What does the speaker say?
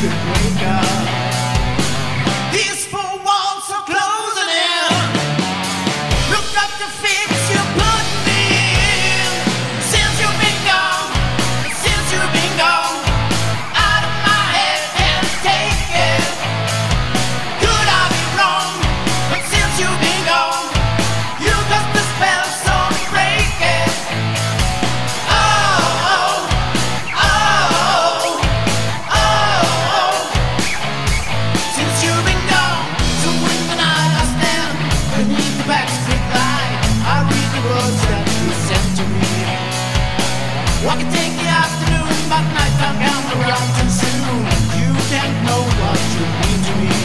could wake up. These four walls are closing in. Look up the fix you put me in. Since you've been gone, since you've been gone, out of my head can't take it. Could I be wrong? But since you've been gone, you got the spell, so break it. Since you've been gone, so when the night I stand beneath the backstreet light, I read the words that you sent to me. I can take the afternoon, but night time comes around too soon. You can't know what you mean to me.